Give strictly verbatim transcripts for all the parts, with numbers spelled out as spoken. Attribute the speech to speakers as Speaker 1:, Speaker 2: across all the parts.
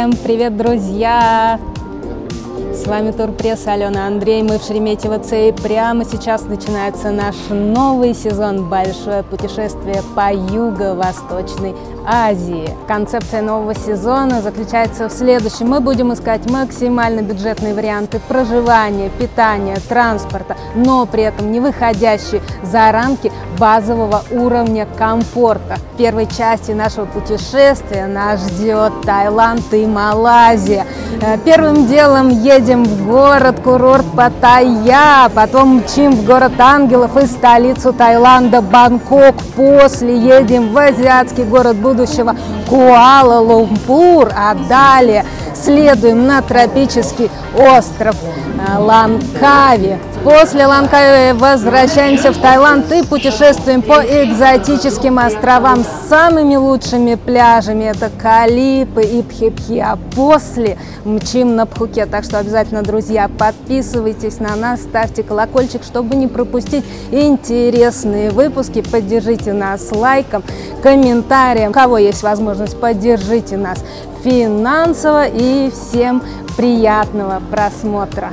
Speaker 1: Всем привет, друзья! С вами турпресс Алена Андрей, мы в Шереметьево Ц, и прямо сейчас начинается наш новый сезон «Большое путешествие по Юго-Восточной Азии». Концепция нового сезона заключается в следующем. Мы будем искать максимально бюджетные варианты проживания, питания, транспорта, но при этом не выходящие за рамки базового уровня комфорта. В первой части нашего путешествия нас ждет Таиланд и Малайзия. Первым делом едем в город-курорт Паттайя, потом мчим в город ангелов и столицу Таиланда Бангкок. После едем в азиатский город будущего Куала-Лумпур, а далее следуем на тропический остров Лангкави. После Лангкави возвращаемся в Таиланд и путешествуем по экзотическим островам с самыми лучшими пляжами. Это Калипы и Пхипхи. А после мчим на Пхукет. Так что обязательно, друзья, подписывайтесь на нас, ставьте колокольчик, чтобы не пропустить интересные выпуски. Поддержите нас лайком, комментарием. У кого есть возможность, поддержите нас финансово. И всем приятного просмотра.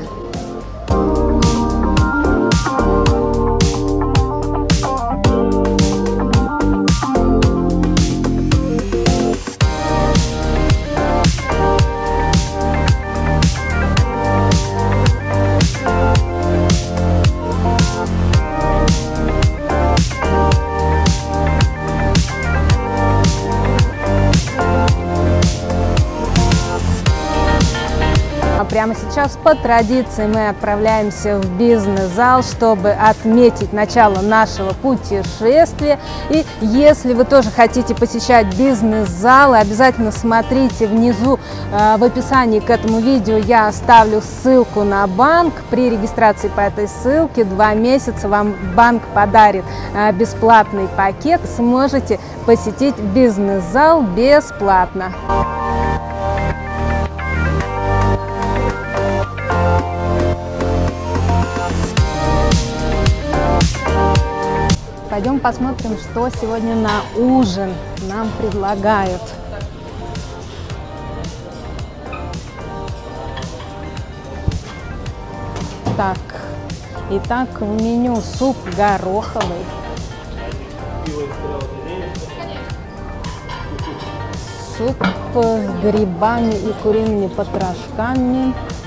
Speaker 1: Прямо сейчас по традиции мы отправляемся в бизнес-зал, чтобы отметить начало нашего путешествия. И если вы тоже хотите посещать бизнес-залы, обязательно смотрите внизу э, в описании к этому видео. Я оставлю ссылку на банк. При регистрации по этой ссылке два месяца вам банк подарит э, бесплатный пакет. Сможете посетить бизнес-зал бесплатно. Пойдем посмотрим, что сегодня на ужин нам предлагают. Так, итак, в меню суп гороховый, суп с грибами и куриными потрошками,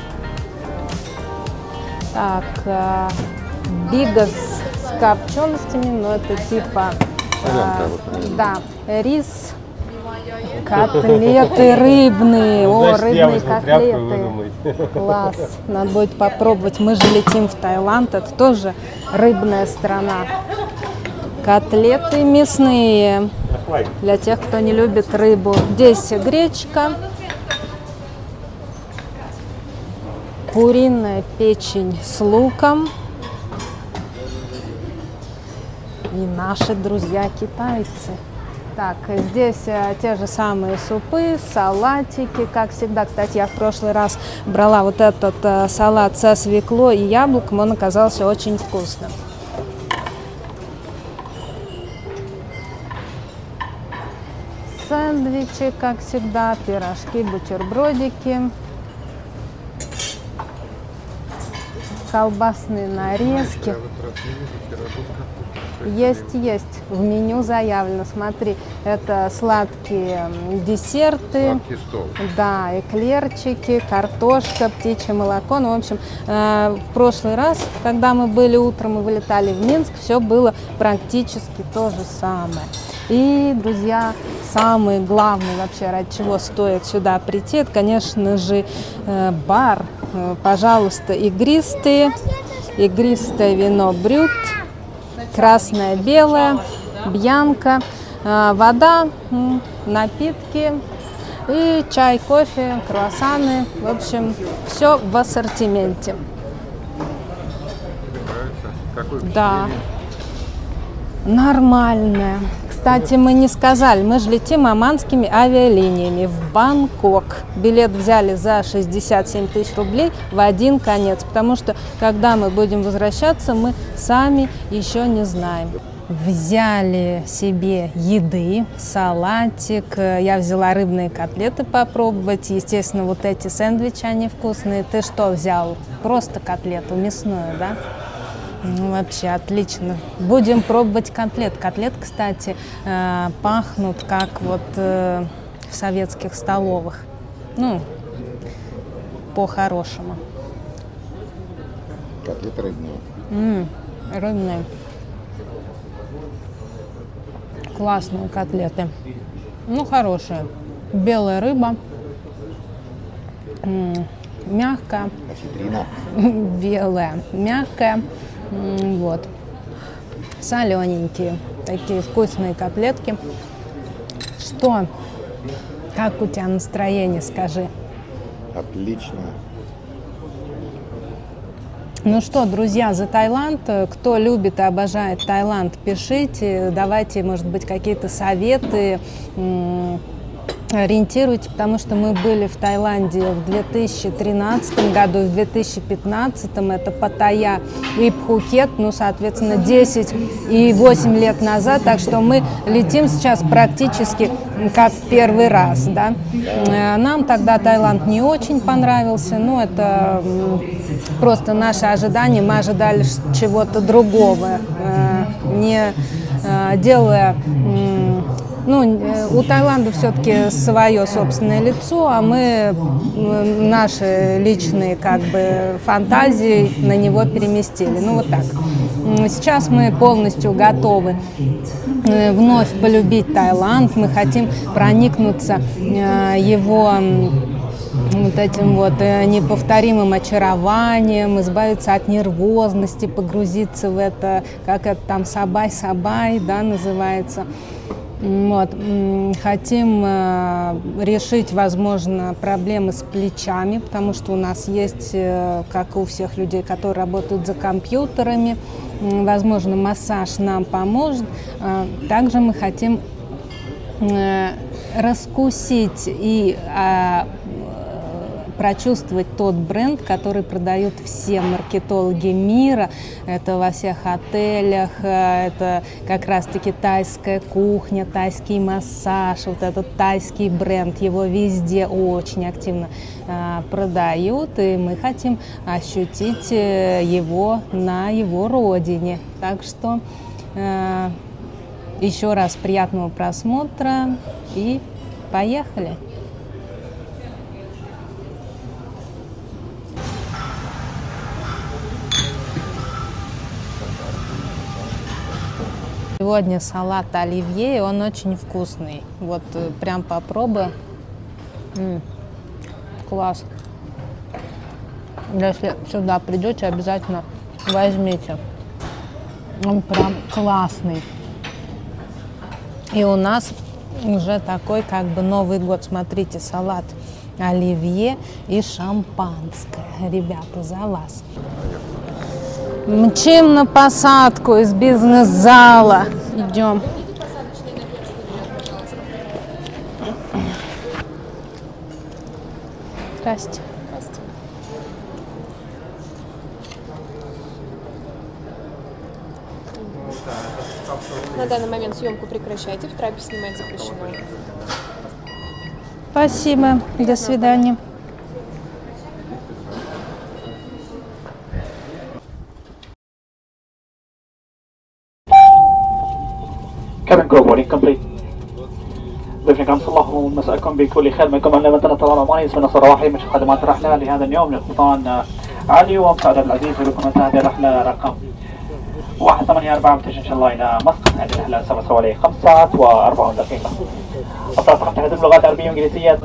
Speaker 1: так, бигос с копченостями, но это типа, э, да, рис, котлеты рыбные, о, рыбные котлеты, класс, надо будет попробовать, мы же летим в Таиланд, это тоже рыбная страна. Котлеты мясные, для тех, кто не любит рыбу. Здесь гречка, куриная печень с луком. И наши друзья китайцы. Так, здесь а, те же самые супы, салатики, как всегда. Кстати, я в прошлый раз брала вот этот а, салат со свеклой и яблоком, он оказался очень вкусным. Сэндвичи, как всегда, пирожки, бутербродики, колбасные нарезки. Есть, есть. В меню заявлено. Смотри, это сладкие десерты, сладкий стол. Да, эклерчики, картошка, птичье молоко. Ну, в общем, э, в прошлый раз, когда мы были утром и вылетали в Минск, все было практически то же самое. И, друзья, самый главный вообще, ради чего стоит сюда прийти, это, конечно же, э, бар. Э, пожалуйста, игристые, игристое вино Брют. Красное, белое, бьянка, вода, напитки и чай, кофе, круассаны. В общем, все в ассортименте. Да, нормальное. кстати, мы не сказали, мы же летим оманскими авиалиниями в Бангкок. Билет взяли за шестьдесят семь тысяч рублей в один конец, потому что, когда мы будем возвращаться, мы сами еще не знаем. Взяли себе еды, салатик, я взяла рыбные котлеты попробовать, естественно, вот эти сэндвичи, они вкусные. Ты что взял? Просто котлету мясную, да? Ну, вообще отлично. Будем пробовать котлет. Котлет, кстати, э, пахнут как вот э, в советских столовых. Ну, по-хорошему.
Speaker 2: Котлеты рыбные.
Speaker 1: М-м, рыбные. Классные котлеты. Ну, хорошие. Белая рыба. М-м, мягкая.
Speaker 2: Осетрина.
Speaker 1: Белая, мягкая. М-м, вот. Солененькие. Такие вкусные котлетки. Что? Как у тебя настроение, скажи?
Speaker 2: Отлично.
Speaker 1: Ну что, друзья, за Таиланд, кто любит и обожает Таиланд, пишите, давайте, может быть, какие-то советы, ориентируйте, потому что мы были в Таиланде в две тысячи тринадцатом году, в две тысячи пятнадцатом, это Паттайя и Пхукет, ну, соответственно, десять и восемь лет назад, так что мы летим сейчас практически как в первый раз, да. Нам тогда Таиланд не очень понравился, ну, это просто наши ожидания, мы ожидали чего-то другого, не делая... Ну, у Таиланда все-таки свое собственное лицо, а мы наши личные как бы фантазии на него переместили. Ну, вот так. Сейчас мы полностью готовы вновь полюбить Таиланд. Мы хотим проникнуться его вот этим вот неповторимым очарованием, избавиться от нервозности, погрузиться в это, как это там, сабай-сабай, да, называется. Вот. Хотим э, решить, возможно, проблемы с плечами, потому что у нас есть, э, как у всех людей, которые работают за компьютерами, э, возможно, массаж нам поможет. Э, также мы хотим э, раскусить и э, прочувствовать тот бренд, который продают все маркетологи мира. Это во всех отелях, это как раз-таки тайская кухня, тайский массаж, вот этот тайский бренд, его везде очень активно э, продают, и мы хотим ощутить его на его родине. Так что э, еще раз приятного просмотра и поехали! Сегодня салат оливье, и он очень вкусный. Вот прям попробуй. М-м, класс. Если сюда придете, обязательно возьмите. Он прям классный. И у нас уже такой как бы Новый год. Смотрите, салат оливье и шампанское. Ребята, за вас. Мчим на посадку из бизнес-зала. Идем. Здрасте.
Speaker 3: Здрасте. На данный момент съемку прекращайте, в трапе снимать запрещено.
Speaker 1: Спасибо. До свидания.
Speaker 4: Cabin crew boarding complete. ضيوفنا الكرام صلى الله مساءكم بكل خير. منكم أن لم تنتظر أماني اسمنا صراحي من خدمات الرحلة لهذا اليوم للقبطان علي ومساعد العزيز بكم هذه الرحلة رقم واحد ثمانية أربعة متجه إن شاء الله إلى مسقط. هذه الرحلة سوف حوالي خمس ساعات وأربعون دقيقة. أفراد طاقم تحدث باللغات العربية والإنجليزية.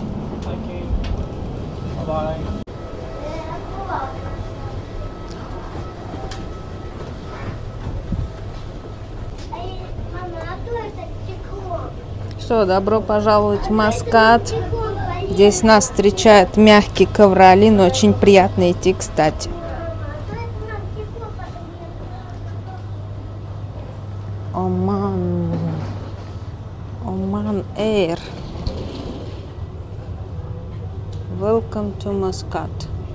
Speaker 1: Что, добро пожаловать в Маскат. Здесь нас встречает мягкий ковролин, очень приятно идти, кстати. Оман. Oman Air. Welcome to Muscat.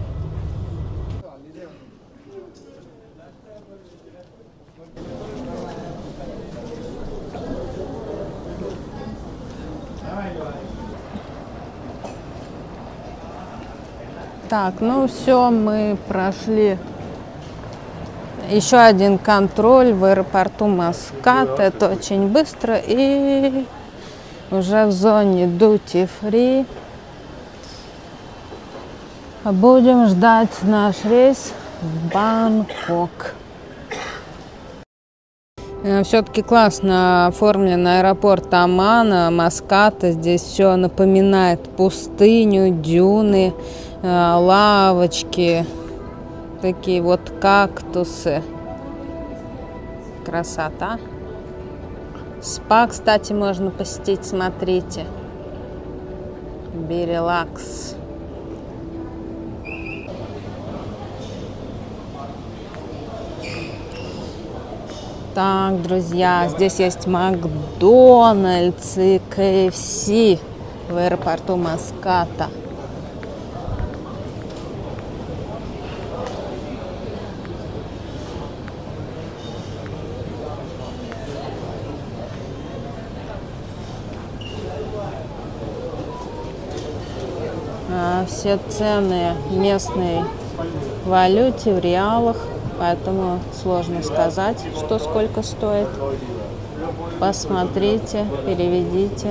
Speaker 1: Так, ну все, мы прошли еще один контроль в аэропорту Маскат. Это очень быстро. И уже в зоне Duty Free будем ждать наш рейс в Бангкок. Все-таки классно оформлен аэропорт Омана, Маската. Здесь все напоминает пустыню, дюны, лавочки, такие вот кактусы. Красота. Спа, кстати, можно посетить, смотрите. Берелакс. Так, друзья, здесь есть Макдональдс и кей эф си в аэропорту Маската. А, все цены местной валюте в реалах. Поэтому сложно сказать, что сколько стоит. Посмотрите, переведите.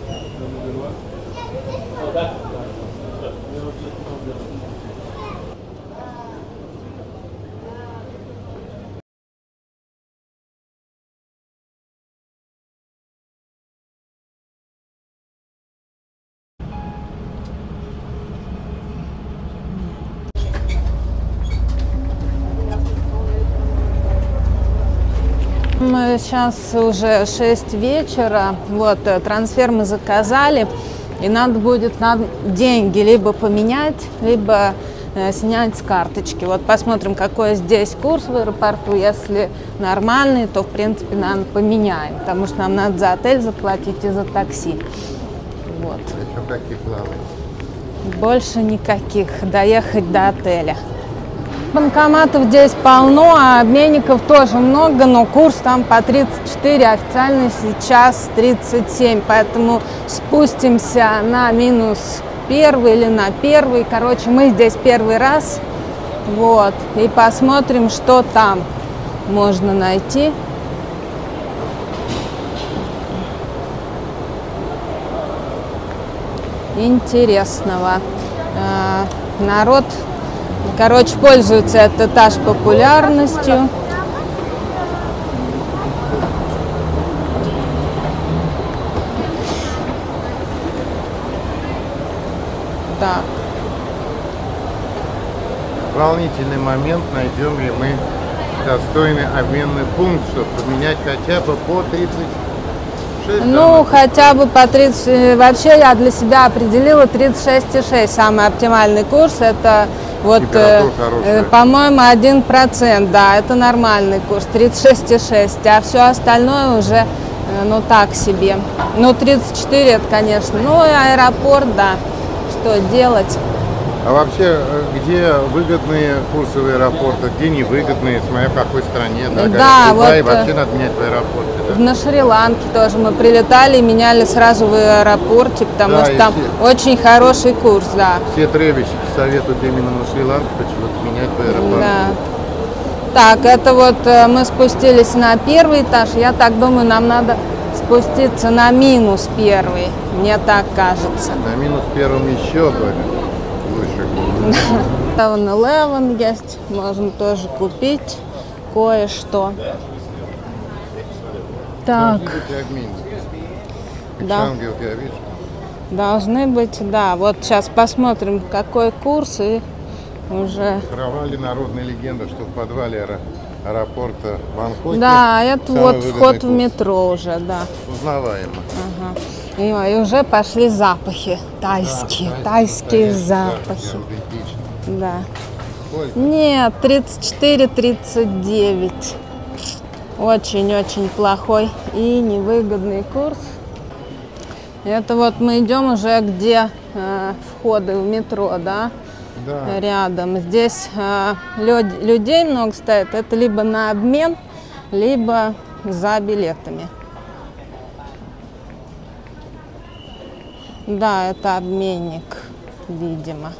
Speaker 1: Сейчас уже шесть вечера, вот, трансфер мы заказали, и надо будет нам деньги либо поменять, либо э, снять с карточки. Вот посмотрим, какой здесь курс в аэропорту. Если нормальный, то, в принципе, нам поменяем, потому что нам надо за отель заплатить и за такси. Вот.
Speaker 2: Еще какие плавают?
Speaker 1: Больше никаких, доехать до отеля. Банкоматов здесь полно, а обменников тоже много, но курс там по тридцать четыре, официально сейчас тридцать семь, поэтому спустимся на минус первый или на первый. Короче, мы здесь первый раз, вот, и посмотрим, что там можно найти. Интересного. Народ, короче, пользуется этот этаж популярностью. Так.
Speaker 2: Волнительный момент, найдем ли мы достойный обменный пункт, чтобы поменять хотя бы по тридцать шесть.
Speaker 1: Ну, хотя бы по тридцать. Вообще я для себя определила тридцать шесть и шесть. Самый оптимальный курс. Это вот, э, по-моему, один процент. Да, это нормальный курс. тридцать шесть и шесть. А все остальное уже, э, ну, так себе. Ну, тридцать четыре это, конечно. Ну, и аэропорт, да. Что делать?
Speaker 2: А вообще, где выгодные курсы в аэропорте, где невыгодные, смотря в какой стране? Да,
Speaker 1: да, вот,
Speaker 2: и вообще надо менять в аэропорте. Да?
Speaker 1: На Шри-Ланке тоже мы прилетали и меняли сразу в аэропорте, потому да, что там все, очень хороший курс, да.
Speaker 2: Все тревельщики советуют именно на Шри-Ланке почему-то менять в аэропорте.
Speaker 1: Да. Так, это вот мы спустились на первый этаж. Я так думаю, нам надо спуститься на минус первый. Мне так кажется.
Speaker 2: На минус первом еще более.
Speaker 1: севен элевен есть, можно тоже купить кое-что. Так. Да. Должны быть, да. Вот сейчас посмотрим, какой курс, и уже.
Speaker 2: Кровали народная легенда, что в подвале аэропорта Бангкока.
Speaker 1: Да, это вот вход курс в метро уже, да.
Speaker 2: Узнаваемо.
Speaker 1: Ага. И, и уже пошли запахи тайские, да, тайские запахи. Да. Сколько? Нет, тридцать четыре тридцать девять. Очень-очень плохой и невыгодный курс. Это вот мы идем уже, где э, входы в метро, да?
Speaker 2: Да.
Speaker 1: Рядом. Здесь э, люд, людей много стоит. Это либо на обмен, либо за билетами. Да, это обменник, видимо.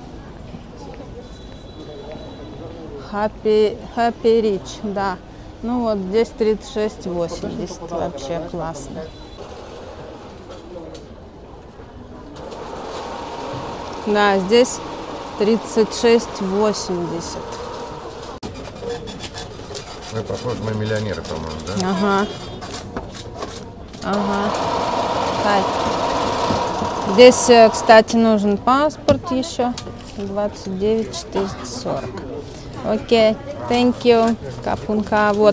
Speaker 1: Happy, Happy Rich, да. Ну вот здесь тридцать шесть восемьдесят, вообще классно. Да, здесь тридцать шесть восемьдесят.
Speaker 2: Мы похожи на миллионера, по-моему, да?
Speaker 1: Ага. Ага. Так. Здесь, кстати, нужен паспорт еще. двадцать девять четыреста сорок. Окей, thank you. Капунка, вот.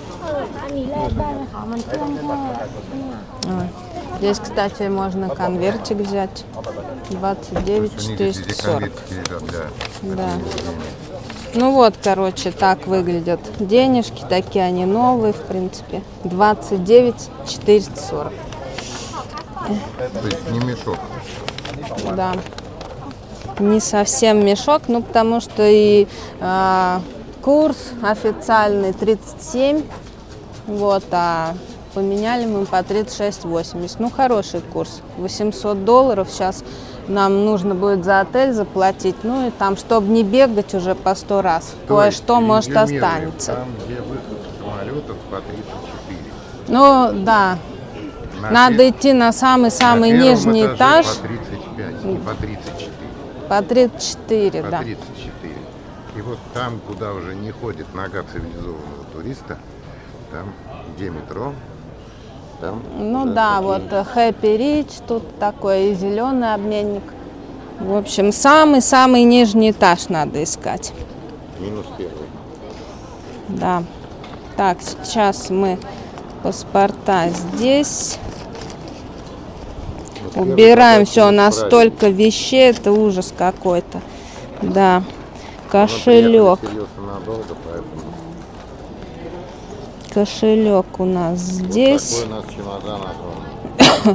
Speaker 1: А, здесь, кстати, можно конвертик взять. двадцать девять четыреста сорок. Да. Ну вот, короче, так выглядят денежки. Такие они новые, в принципе. двадцать девять четыреста сорок.
Speaker 2: То есть не мешок.
Speaker 1: Да. Не совсем мешок, ну потому что и э, курс официальный тридцать семь, вот, а поменяли мы по тридцать шесть восемьдесят. Ну, хороший курс, восемьсот долларов. Сейчас нам нужно будет за отель заплатить, ну и там, чтобы не бегать уже по сто раз, кое-что может останется.
Speaker 2: Там, где выход самолетов по тридцать четыре.
Speaker 1: Ну, да.
Speaker 2: На
Speaker 1: Надо
Speaker 2: пер...
Speaker 1: идти на самый-самый нижний этаж.
Speaker 2: По тридцать пять, не по тридцать четыре.
Speaker 1: По тридцать четыре,
Speaker 2: по
Speaker 1: да.
Speaker 2: тридцать четыре. И вот там, куда уже не ходит нога цивилизованного туриста, там, где метро, там...
Speaker 1: Ну да, такие... вот Happy Rich, тут такой зеленый обменник. В общем, самый-самый нижний этаж надо искать.
Speaker 2: Минус первый.
Speaker 1: Да. Так, сейчас мы паспорта здесь. Вот убираем все, у нас столько вещей, это ужас какой-то. Да, кошелек.
Speaker 2: Надолго, поэтому...
Speaker 1: Кошелек у нас здесь.
Speaker 2: Вот такой у нас чемодан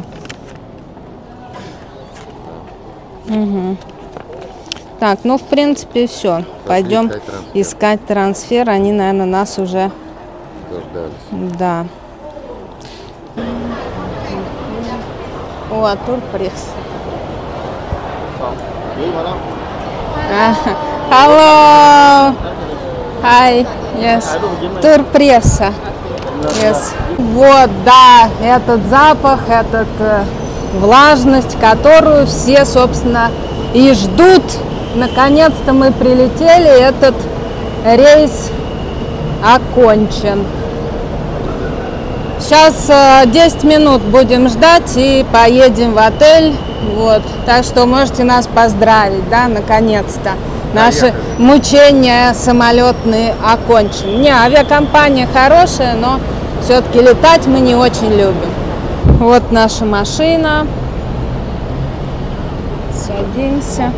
Speaker 2: огромный.
Speaker 1: Угу. Так, ну в принципе все. Пойдем искать трансфер. искать трансфер. Они, наверное, нас уже
Speaker 2: дождались.
Speaker 1: Да. О, турпресс. Hello. Hi. Yes. Турпресса. Yes. Вот, да, этот запах, этот э, влажность, которую все, собственно, и ждут. Наконец-то мы прилетели, этот рейс окончен. Сейчас э, десять минут будем ждать и поедем в отель. Вот. Так что можете нас поздравить, да, наконец-то. Наши мучения самолетные окончены. Не, авиакомпания хорошая, но все-таки летать мы не очень любим. Вот наша машина. Садимся.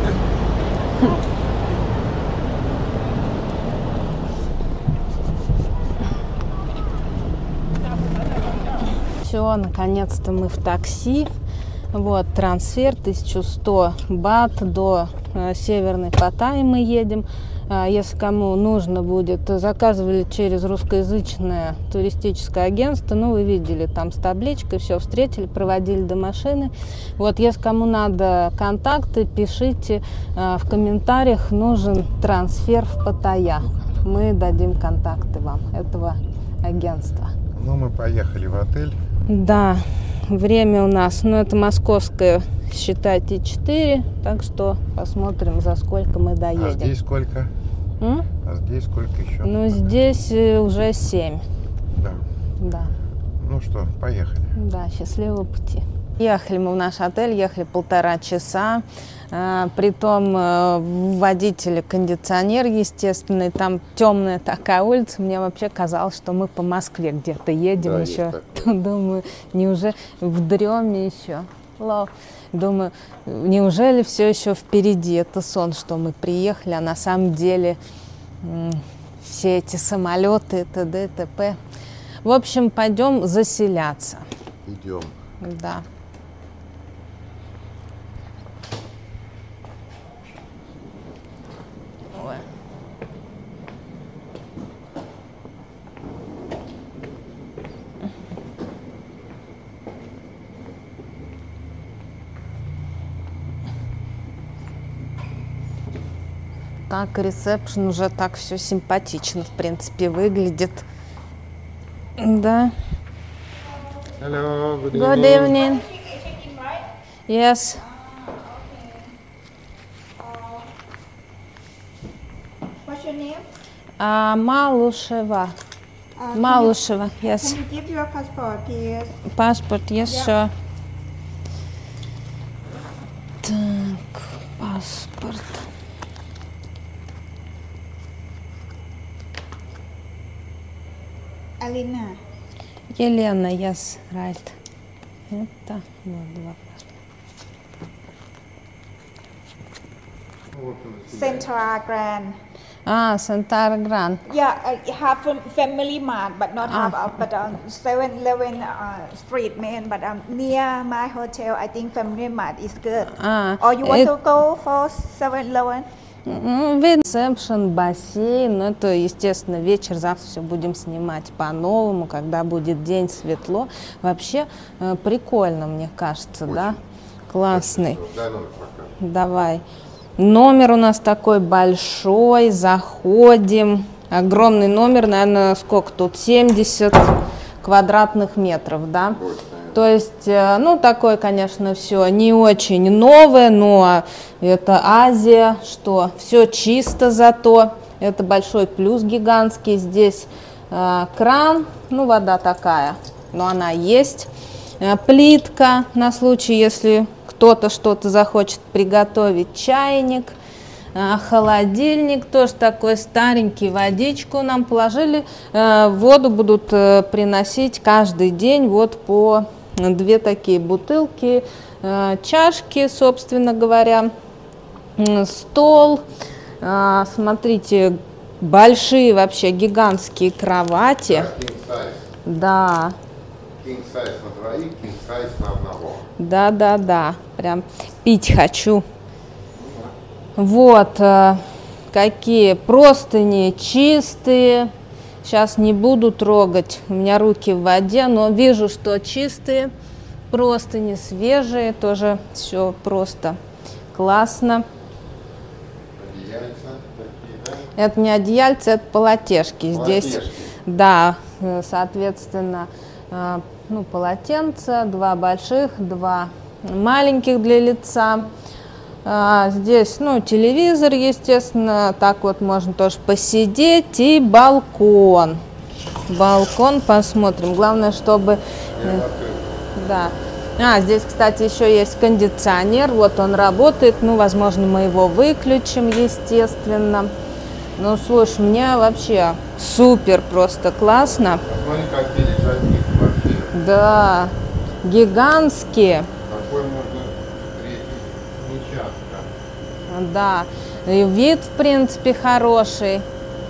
Speaker 1: Все, наконец-то мы в такси. Вот трансфер тысяча сто бат до э, Северной Паттайи мы едем. Э, если кому нужно будет, заказывали через русскоязычное туристическое агентство. Ну, вы видели там с табличкой, все встретили, проводили до машины. Вот, если кому надо контакты, пишите э, в комментариях, нужен трансфер в Паттайя. Мы дадим контакты вам этого агентства.
Speaker 2: Ну, мы поехали в отель.
Speaker 1: Да, время у нас, ну, это московское, считайте, четыре, так что посмотрим, за сколько мы доедем.
Speaker 2: А здесь сколько?
Speaker 1: М?
Speaker 2: А здесь сколько еще?
Speaker 1: Ну, здесь уже семь.
Speaker 2: Да.
Speaker 1: Да.
Speaker 2: Ну что, поехали.
Speaker 1: Да, счастливого пути. Ехали мы в наш отель, ехали полтора часа. А, притом а, водитель кондиционер, естественный, там темная такая улица. Мне вообще казалось, что мы по Москве где-то едем, да, еще. Думаю, неужели в дреме еще? Ло. Думаю, неужели все еще впереди? Это сон, что мы приехали, а на самом деле все эти самолеты, т.д. т.п. В общем, пойдем заселяться.
Speaker 2: Идем.
Speaker 1: Да. так, ресепшн уже так все симпатично, в принципе, выглядит. Да.
Speaker 2: Hello, good evening.
Speaker 1: Good evening. Yes.
Speaker 5: What's your name?
Speaker 1: А, Малушева.
Speaker 5: Uh,
Speaker 1: Малушева, yes.
Speaker 5: Can you give your passport, please?
Speaker 1: Паспорт, yes,
Speaker 5: Yeah.
Speaker 1: sure. Так, паспорт.
Speaker 5: Alina.
Speaker 1: Елена, yes, right. Это вот два паспорта.
Speaker 5: Central Grand.
Speaker 1: А, Сантара Гран.
Speaker 5: Yeah, uh, have a family mart, but not
Speaker 1: Ah.
Speaker 5: have, uh, but um, seven eleven uh, street main, but um, near my hotel, I think family mart is good.
Speaker 1: А,
Speaker 5: Or you want
Speaker 1: э-
Speaker 5: to go for seven eleven?
Speaker 1: Ну, ресепшн, бассейн, ну, это, естественно, вечер, завтра все будем снимать по-новому, когда будет день, светло. Вообще э, прикольно, мне кажется, да? Классный.
Speaker 2: Дай номер покажу.
Speaker 1: Давай. Номер у нас такой большой, заходим. Огромный номер, наверное, сколько тут? семьдесят квадратных метров, да? То есть, э, ну, такое, конечно, все не очень новое, но это Азия, что все чисто зато. Это большой плюс гигантский. Здесь э, кран, ну, вода такая, но она есть. Э, плитка на случай, если кто-то что-то захочет приготовить, чайник. Э, холодильник тоже такой старенький, водичку нам положили. Э, воду будут э, приносить каждый день вот по две такие бутылки, э, чашки, собственно говоря, м, стол. Э, смотрите, большие вообще гигантские кровати.
Speaker 2: King size.
Speaker 1: Да,
Speaker 2: King size на двоих, king size на одного.
Speaker 1: да, да, да. Прям пить хочу. Вот э, какие простыни чистые. Сейчас не буду трогать, у меня руки в воде, но вижу, что чистые, простыни свежие, тоже все просто классно.
Speaker 2: Одеяльца такие, да?
Speaker 1: Это не одеяльце, это полотешки. Здесь,
Speaker 2: Полотешки.
Speaker 1: да, э, соответственно, э, ну, полотенца, два больших, два маленьких для лица. А, здесь, ну, телевизор, естественно, так вот можно тоже посидеть, и балкон. Балкон посмотрим. Главное, чтобы... э, да. А, здесь, кстати, еще есть кондиционер, вот он работает, ну, возможно, мы его выключим, естественно. Ну, слушай, мне вообще супер, просто классно.
Speaker 2: Посмотри, какие лежат квартиры.
Speaker 1: Да, гигантские.
Speaker 2: Такой можно встретить нечасто.
Speaker 1: Да, и вид, в принципе, хороший.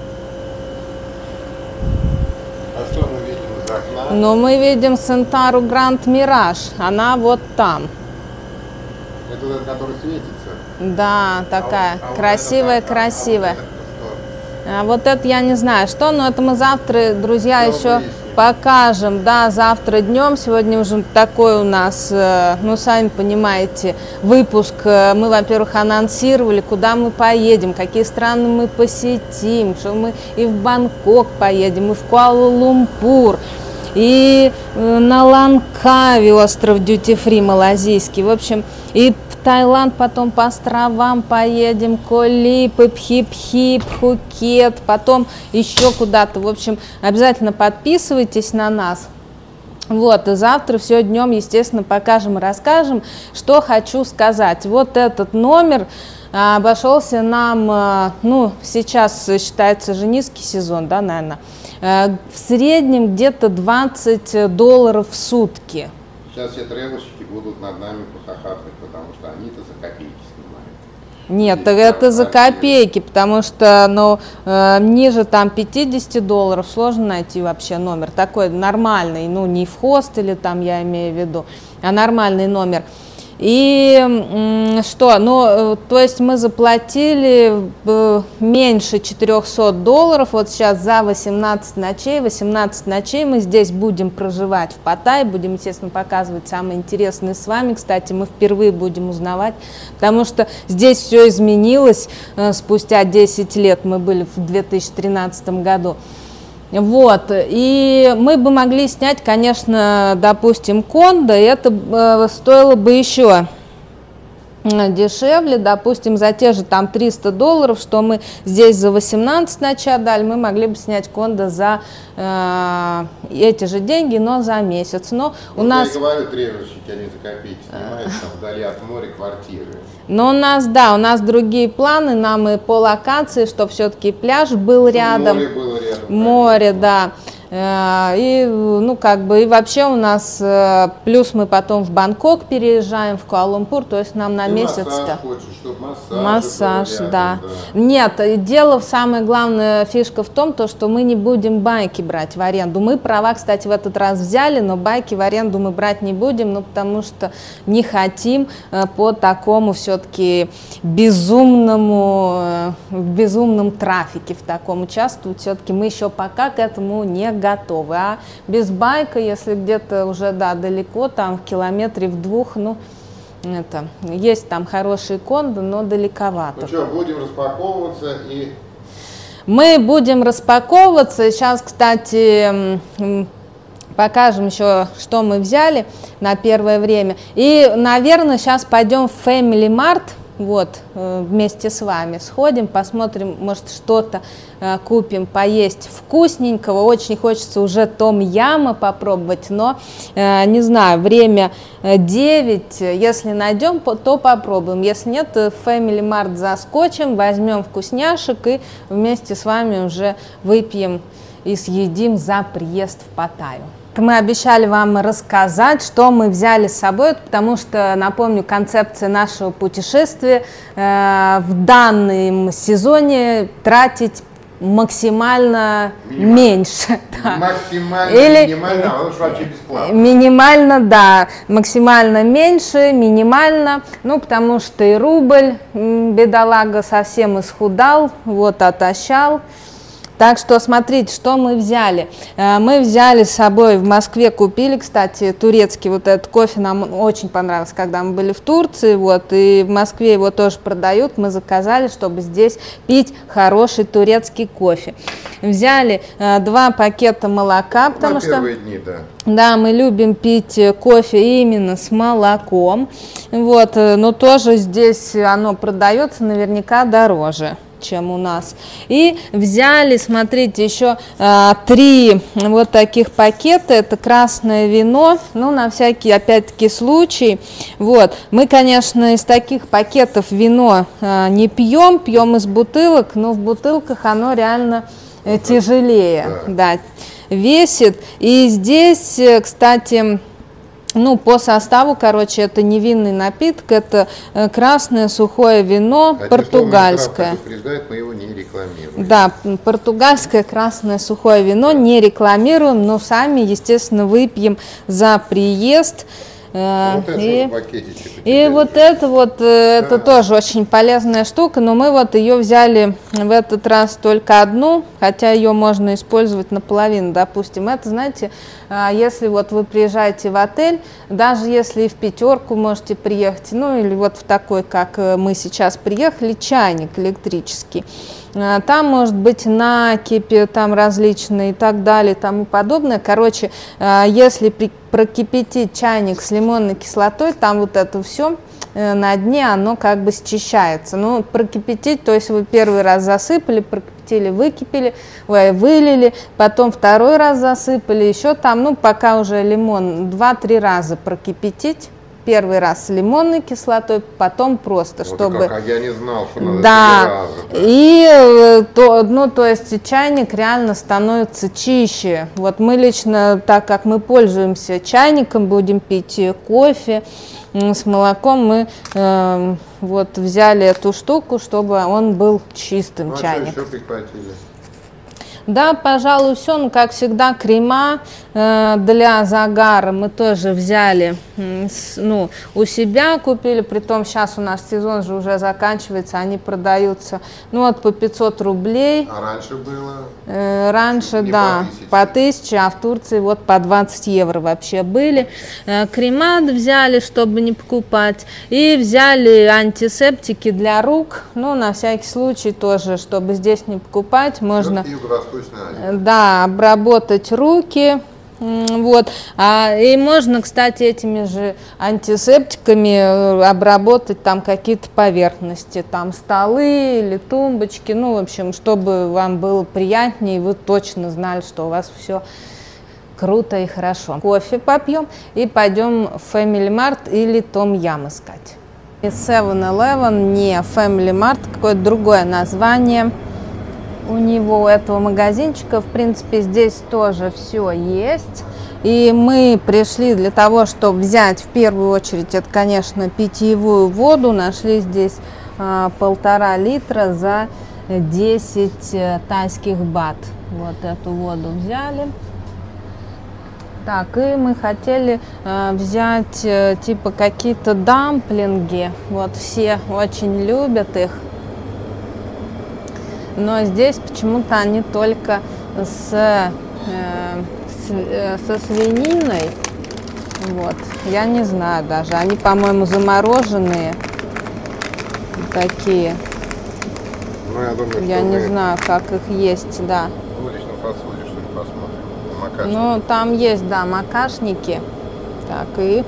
Speaker 2: А что мы видим из окна?
Speaker 1: Но мы видим Сантару Гранд Мираж, она вот там.
Speaker 2: Это тот, который светится.
Speaker 1: Да, такая
Speaker 2: А вот- а вот
Speaker 1: красивая,
Speaker 2: это как?
Speaker 1: красивая.
Speaker 2: А вот это что?
Speaker 1: А вот это я не знаю что, но это мы завтра, друзья,
Speaker 2: Всё
Speaker 1: еще
Speaker 2: выясним.
Speaker 1: покажем. Да, завтра днем. Сегодня уже такой у нас, э, ну, сами понимаете, выпуск. Э, Мы, во-первых, анонсировали, куда мы поедем, какие страны мы посетим, что мы и в Бангкок поедем, и в Куала-Лумпур, и э, на Лангкави, остров Дьюти-фри малазийский. В общем, и в Таиланд, потом по островам поедем, Колипы, Пхип-Хип, Пхукет, потом еще куда-то. В общем, обязательно подписывайтесь на нас. Вот, и завтра все днем, естественно, покажем и расскажем. Что хочу сказать. Вот этот номер а, обошелся нам, а, ну, сейчас считается же низкий сезон, да, наверное, а, в среднем где-то двадцать долларов в сутки.
Speaker 2: Сейчас все тревельщики будут над нами похохатывать, потому что они-то за копейки снимают.
Speaker 1: Нет,
Speaker 2: Здесь
Speaker 1: это
Speaker 2: так
Speaker 1: за
Speaker 2: красиво.
Speaker 1: копейки, потому что, ну, э, ниже там пятидесяти долларов сложно найти вообще номер. Такой нормальный, ну, не в хостеле там, я имею в виду, а нормальный номер. И что, ну, то есть мы заплатили меньше четырёхсот долларов, вот сейчас за восемнадцать ночей, восемнадцать ночей мы здесь будем проживать в Паттайе, будем, естественно, показывать самое интересное с вами, кстати, мы впервые будем узнавать, потому что здесь все изменилось спустя десять лет, мы были в две тысячи тринадцатом году. Вот, и мы бы могли снять, конечно, допустим, кондо, и это э, стоило бы еще дешевле, допустим, за те же там триста долларов, что мы здесь за восемнадцать ночей отдали, мы могли бы снять кондо за э, эти же деньги, но за месяц. Но
Speaker 2: вот
Speaker 1: у нас...
Speaker 2: Я говорю, тревожщики, они за копейки снимают там вдали от моря квартиры.
Speaker 1: Но у нас, да, у нас другие планы, нам и по локации, чтобы все-таки пляж был рядом.
Speaker 2: Море было рядом.
Speaker 1: Море, да. И, ну, как бы, и вообще у нас, плюс мы потом в Бангкок переезжаем, в Куала-Лумпур, то есть нам на месяц-то.
Speaker 2: Массаж,
Speaker 1: массаж,
Speaker 2: рядом,
Speaker 1: да.
Speaker 2: да.
Speaker 1: Нет, дело, самая главная фишка в том, то, что мы не будем байки брать в аренду. Мы права, кстати, в этот раз взяли, но байки в аренду мы брать не будем, ну, потому что не хотим по такому все-таки безумному, в безумном трафике в таком участвовать. Все-таки мы еще пока к этому не готовы. А без байка, если где-то уже, да, далеко, там в километре в двух, ну, это, есть там хорошие кондо, но далековато.
Speaker 2: Ну что, будем распаковываться и...
Speaker 1: Мы будем распаковываться. Сейчас, кстати, покажем еще, что мы взяли на первое время. И, наверное, сейчас пойдем в Family Mart. Вот, вместе с вами сходим, посмотрим, может, что-то купим, поесть вкусненького. Очень хочется уже том-яма попробовать, но, не знаю, время девять, если найдем, то попробуем. Если нет, в Family Mart заскочим, возьмем вкусняшек и вместе с вами уже выпьем и съедим за приезд в Паттайю. Мы обещали вам рассказать, что мы взяли с собой, потому что, напомню, концепция нашего путешествия э, в данном сезоне тратить максимально минимально. Меньше. Да.
Speaker 2: Максимально,
Speaker 1: Или,
Speaker 2: минимально, а лучше вообще бесплатно.
Speaker 1: Минимально, да, максимально меньше, минимально, ну, потому что и рубль, бедолага, совсем исхудал, вот, отощал. Так что смотрите, что мы взяли. Мы взяли с собой, в Москве купили, кстати, турецкий вот этот кофе, нам очень понравился, когда мы были в Турции, вот, и в Москве его тоже продают, мы заказали, чтобы здесь пить хороший турецкий кофе. Взяли два пакета молока, потому
Speaker 2: На
Speaker 1: что...
Speaker 2: первые дни, да.
Speaker 1: Да, мы любим пить кофе именно с молоком, вот, но тоже здесь оно продается наверняка дороже, чем у нас. И взяли, смотрите, еще а, три вот таких пакета. Это красное вино, ну, на всякий, опять-таки, случай. Вот. Мы, конечно, из таких пакетов вино а, не пьем, пьем из бутылок, но в бутылках оно реально э, тяжелее, да. Да, весит. И здесь, кстати... Ну, по составу, короче, это не винный напиток, это красное сухое вино, а португальское.
Speaker 2: Мы его не рекламируем.
Speaker 1: Да, португальское красное сухое вино не рекламируем, но сами, естественно, выпьем за приезд.
Speaker 2: Вот
Speaker 1: и
Speaker 2: и
Speaker 1: вот это вот, да. Это тоже очень полезная штука, но мы вот ее взяли в этот раз только одну, хотя ее можно использовать наполовину, допустим. Это, знаете, если вот вы приезжаете в отель, даже если и в пятерку можете приехать, ну или вот в такой, как мы сейчас приехали, чайник электрический. Там может быть накипи, там различные и так далее, тому подобное. Короче, если прокипятить чайник с лимонной кислотой, там вот это все на дне, оно как бы счищается. Ну, прокипятить, то есть вы первый раз засыпали, прокипятили, выкипели, вы вылили, потом второй раз засыпали, еще там, ну, пока уже лимон, два-три раза прокипятить. Первый раз с лимонной кислотой, потом просто, вот чтобы...
Speaker 2: Как, а я не знал, что надо
Speaker 1: да,
Speaker 2: раза, да.
Speaker 1: И, то, ну, то есть чайник реально становится чище. Вот мы лично, так как мы пользуемся чайником, будем пить кофе с молоком, мы э, вот взяли эту штуку, чтобы он был чистым, ну, чайник.
Speaker 2: А что еще прихватили?
Speaker 1: Да, пожалуй, все. Ну, как всегда, крема э, для загара мы тоже взяли, э, с, ну, у себя купили, притом сейчас у нас сезон же уже заканчивается, они продаются, ну, вот по пятьсот рублей.
Speaker 2: А раньше было?
Speaker 1: Э, раньше,
Speaker 2: Не
Speaker 1: да,
Speaker 2: по
Speaker 1: по тысяче, а в Турции вот по двадцать евро вообще были. Э, крема взяли, чтобы не покупать, и взяли антисептики для рук, ну, на всякий случай тоже, чтобы здесь не покупать, можно... Да, обработать руки, вот, а, и можно, кстати, этими же антисептиками обработать там какие-то поверхности, там столы или тумбочки, ну, в общем, чтобы вам было приятнее, и вы точно знали, что у вас все круто и хорошо. Кофе попьем и пойдем в Family Mart или Tom Yum искать. севен элевен, не Family Mart, какое-то другое название. У него, у этого магазинчика, в принципе, здесь тоже все есть. И мы пришли для того, чтобы взять в первую очередь, это, конечно, питьевую воду. Нашли здесь а, полтора литра за десять тайских бат. Вот эту воду взяли. Так, и мы хотели э, взять э, типа какие-то дамплинги. Вот все очень любят их. Но здесь почему-то они только с, э, с, э, со свининой. Вот. Я не знаю даже. Они, по-моему, замороженные. Такие.
Speaker 2: Ну, я думаю,
Speaker 1: я
Speaker 2: что
Speaker 1: не
Speaker 2: мы...
Speaker 1: знаю, как их есть, да.
Speaker 2: В уличном фастфуде что-ли посмотрим. Макашники.
Speaker 1: Ну, там есть, да, макашники. Так, и...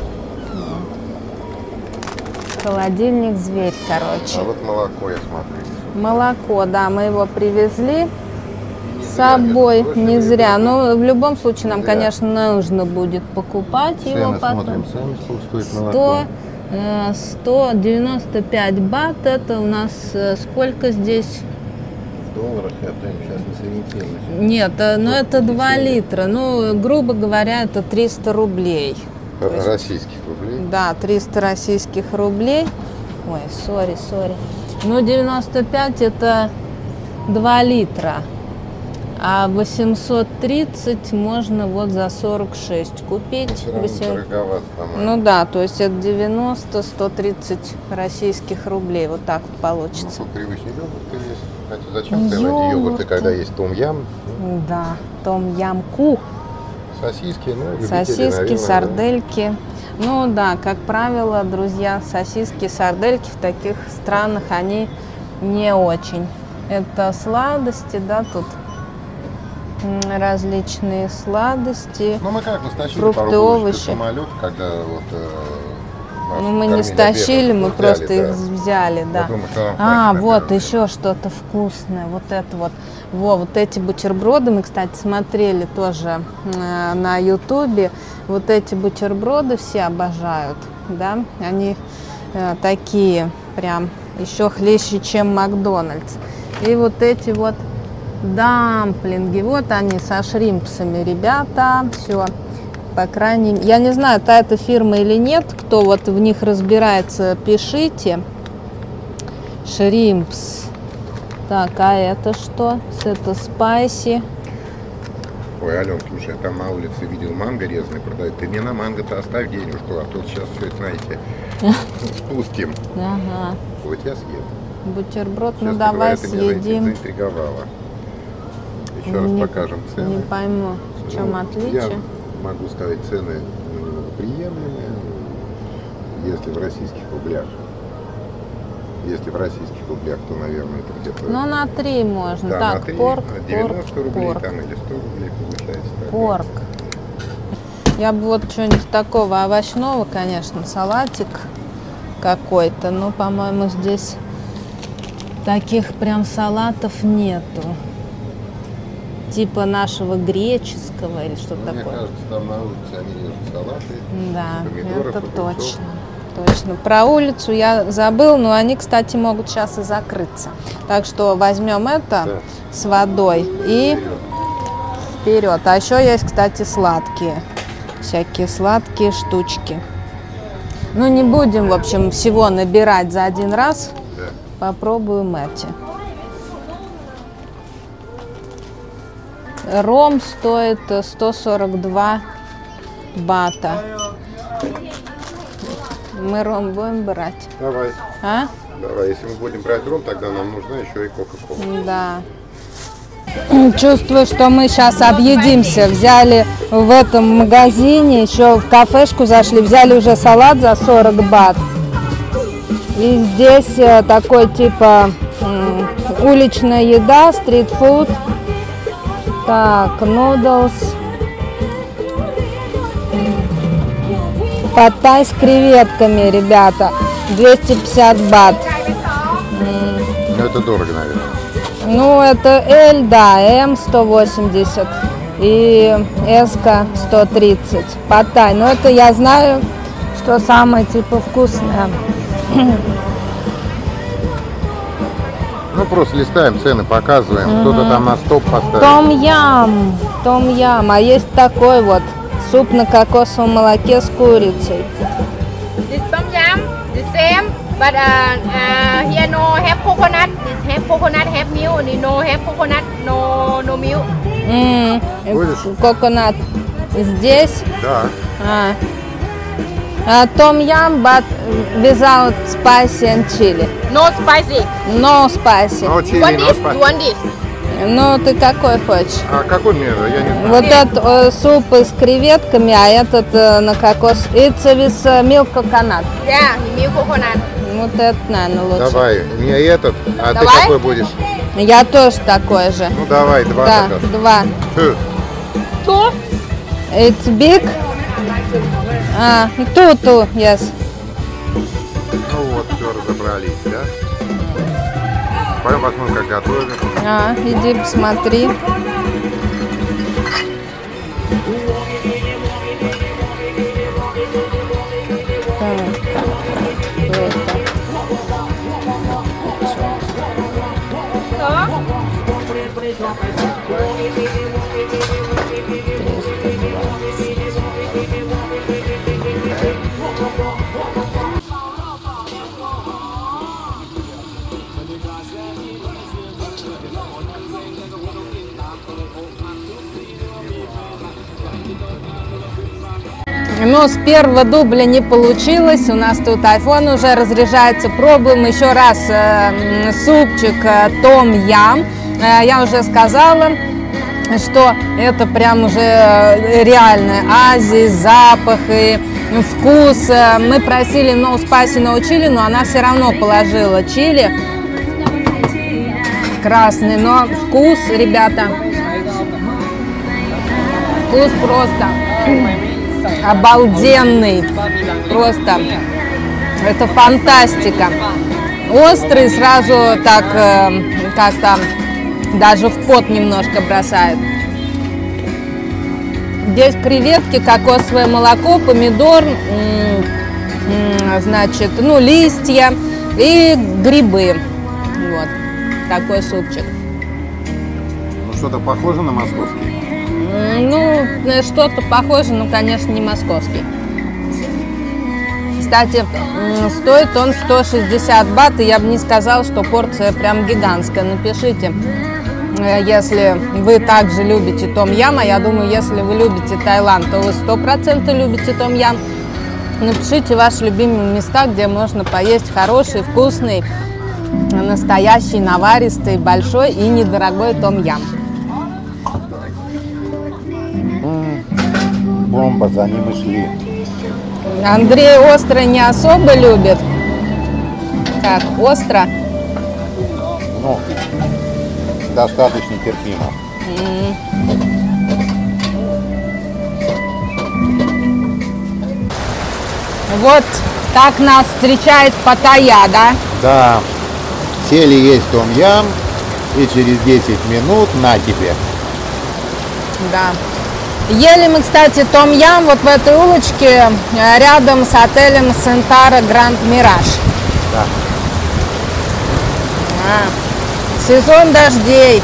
Speaker 1: Холодильник зверь, короче.
Speaker 2: А вот молоко, я смотрю.
Speaker 1: Молоко, да, мы его привезли с собой, не зря. Но в любом случае нам, конечно, нужно будет покупать его потом.
Speaker 2: Цены, сколько стоит молоко.
Speaker 1: сто девяносто пять бат, это у нас сколько здесь?
Speaker 2: В долларах, я прям сейчас не сориентируюсь.
Speaker 1: Нет, ну это два литра, ну, грубо говоря, это триста рублей.
Speaker 2: Российских рублей?
Speaker 1: Да, триста российских рублей. Ой, сори, сори. Ну, девяносто пять это два литра, а восемьсот тридцать можно вот за сорок шесть купить. восемь... Ну да, то есть это девяносто, сто тридцать российских рублей, вот так вот получится.
Speaker 2: Ну, привычный йогурт есть. Хотя зачем делать йогурты, когда есть том-ям?
Speaker 1: Да, том-ям-ку.
Speaker 2: Сосиски, ну, любители,
Speaker 1: Сосиски,
Speaker 2: наверное,
Speaker 1: сардельки. Да. Ну да, как правило, друзья, сосиски, сардельки в таких странах, они не очень. Это сладости, да, тут различные сладости,
Speaker 2: ну, мы как, мы стащили
Speaker 1: фрукты, овощи.
Speaker 2: Самолет, когда вот, э,
Speaker 1: ну, мы не стащили, мы
Speaker 2: взяли,
Speaker 1: просто
Speaker 2: да.
Speaker 1: их взяли, да.
Speaker 2: Думаю, что
Speaker 1: а, вот
Speaker 2: наверное.
Speaker 1: еще что-то вкусное, вот это вот. Во, вот эти бутерброды мы, кстати, смотрели тоже э, на ютубе. Вот эти бутерброды все обожают, да, они э, такие прям еще хлеще, чем Макдональдс. И вот эти вот дамплинги, вот они со шримпсами, ребята, все, по крайней мере, я не знаю, та это фирма или нет, кто вот в них разбирается, пишите. Шримпс. Так, а это что? Это спайси.
Speaker 2: Ой, Ален, слушай, я там на улице видел манго резаный продают. Ты мне на манго-то оставь денежку, а то сейчас все это, знаете, спустим.
Speaker 1: Ага.
Speaker 2: Вот я съем.
Speaker 1: Бутерброд,
Speaker 2: Честно
Speaker 1: ну давай
Speaker 2: говоря, ты меня
Speaker 1: съедим.
Speaker 2: заинтриговала. Еще раз
Speaker 1: Не,
Speaker 2: покажем цены.
Speaker 1: не пойму, в чем
Speaker 2: Ну,
Speaker 1: отличие.
Speaker 2: Я могу сказать, цены немного приемлемые, если в российских рублях. Если в российских рублях, то, наверное, это где-то...
Speaker 1: Ну, на три можно.
Speaker 2: Да,
Speaker 1: так,
Speaker 2: на три,
Speaker 1: порк,
Speaker 2: девяносто
Speaker 1: порк,
Speaker 2: рублей
Speaker 1: порк.
Speaker 2: там или сто рублей получается. Так,
Speaker 1: Порк. Я бы вот что-нибудь такого овощного, конечно, салатик какой-то, но, по-моему, здесь таких прям салатов нету. Типа нашего греческого или что-то
Speaker 2: ну, мне
Speaker 1: такое.
Speaker 2: кажется, там на улице они режут салаты.
Speaker 1: Да,
Speaker 2: помидоров,
Speaker 1: это
Speaker 2: огурцов.
Speaker 1: точно. Точно. Про улицу я забыл, но они, кстати, могут сейчас и закрыться. Так что возьмем это
Speaker 2: Да.
Speaker 1: с водой и вперед. А еще есть, кстати, сладкие. Всякие сладкие штучки. Ну, не будем, в общем, всего набирать за один раз.
Speaker 2: Да.
Speaker 1: Попробуем эти. ром стоит сто сорок два бата. Мы ром будем брать?
Speaker 2: Давай.
Speaker 1: А?
Speaker 2: Давай, если мы будем брать ром, тогда нам нужна еще и кока-кола.
Speaker 1: Да. Чувствую, что мы сейчас объедимся. Взяли в этом магазине, еще в кафешку зашли, взяли уже салат за сорок бат. И здесь такой типа уличная еда, стрит-фуд. Так, нудлс. Пад-тай с креветками, ребята. двести пятьдесят бат.
Speaker 2: Ну, это дорого, наверное.
Speaker 1: Ну, это L, да, М сто восемьдесят и S сто тридцать. Пад-тай. Но это я знаю, что самое типа вкусное.
Speaker 2: Ну, просто листаем цены, показываем. Mm-hmm. Кто-то там на стоп поставил.
Speaker 1: Том-ям. Том-ям. А есть такой вот суп на кокосовом молоке с курицей.
Speaker 6: This tom yum, the same, but uh, uh, here no have coconut. This have coconut, have milk. And no have coconut, no no milk.
Speaker 1: Mm,
Speaker 2: Будешь?
Speaker 1: Коконат. Здесь?
Speaker 2: Да.
Speaker 1: А. Uh, tom yum, but without spicy and chili.
Speaker 6: No spicy.
Speaker 1: No spicy.
Speaker 2: Но
Speaker 6: You
Speaker 2: чили,
Speaker 6: want
Speaker 2: но
Speaker 6: this?
Speaker 2: спа-
Speaker 6: You want this?
Speaker 1: Ну, ты какой хочешь?
Speaker 2: А какой мне? Я не знаю.
Speaker 1: Вот этот э, суп с креветками, а этот э, на кокос. It's with uh, milk coconut.
Speaker 6: Yeah, milk coconut.
Speaker 1: Вот это, наверное, лучше.
Speaker 2: Давай, мне этот, а
Speaker 6: Давай.
Speaker 2: ты какой будешь?
Speaker 1: Я тоже такой же.
Speaker 2: Ну давай, два
Speaker 1: Да,
Speaker 2: закажем.
Speaker 1: два.
Speaker 2: Фу.
Speaker 6: Two.
Speaker 1: It's big. А, two, two, yes.
Speaker 2: Ну вот, все, разобрались, да? Пойдем посмотрим, как готовят.
Speaker 1: А, иди посмотри. Так, это. Но с первого дубля не получилось. У нас тут айфон уже разряжается. Пробуем еще раз э, супчик э, том ям. Э, я уже сказала, что это прям уже реальная Азия, запах и вкус. Мы просили no spicy, no chili, но она все равно положила чили красный. Но вкус, ребята, вкус просто обалденный, просто это фантастика. Острый, сразу так э, как-то даже в пот немножко бросает. Здесь креветки, кокосовое молоко, помидор, значит, ну, листья и грибы. Вот такой супчик.
Speaker 2: Ну что-то похоже на московский?
Speaker 1: Ну, что-то похоже, но, конечно, не московский. Кстати, стоит он сто шестьдесят бат, и я бы не сказала, что порция прям гигантская. Напишите, если вы также любите том-ям, а я думаю, если вы любите Таиланд, то вы сто процентов любите том-ям. Напишите ваши любимые места, где можно поесть хороший, вкусный, настоящий, наваристый, большой и недорогой том-ям.
Speaker 2: Бомба, за ним и шли.
Speaker 1: Андрей острое не особо любит. Как, остро?
Speaker 2: Ну, достаточно терпимо.
Speaker 1: Mm. Вот так нас встречает Паттайя, да?
Speaker 2: Да. Сели есть том-ям, и через десять минут на тебе.
Speaker 1: Да. Ели мы, кстати, том-ям вот в этой улочке рядом с отелем Сентара Гранд Мираж.
Speaker 2: Да.
Speaker 1: А, сезон дождей.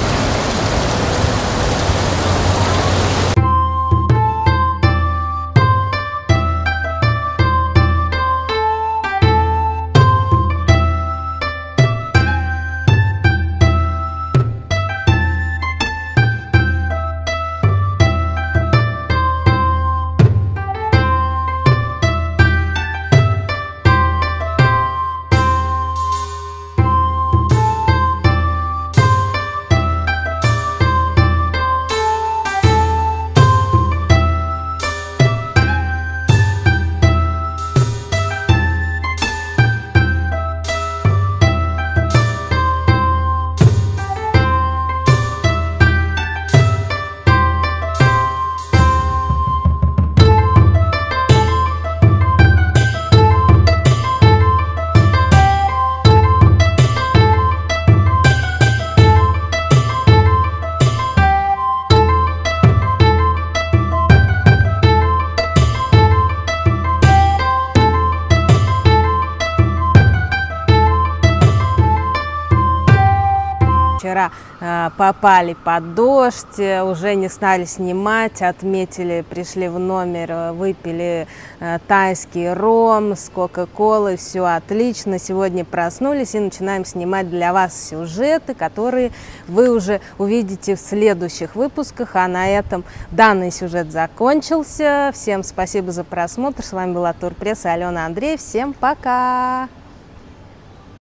Speaker 1: вчера э, попали под дождь, уже не стали снимать, отметили, пришли в номер, выпили э, тайский ром с кока-колой, все отлично. Сегодня проснулись и начинаем снимать для вас сюжеты, которые вы уже увидите в следующих выпусках. А на этом данный сюжет закончился. Всем спасибо за просмотр. С вами была турпресс Алена, Андрей. Всем пока!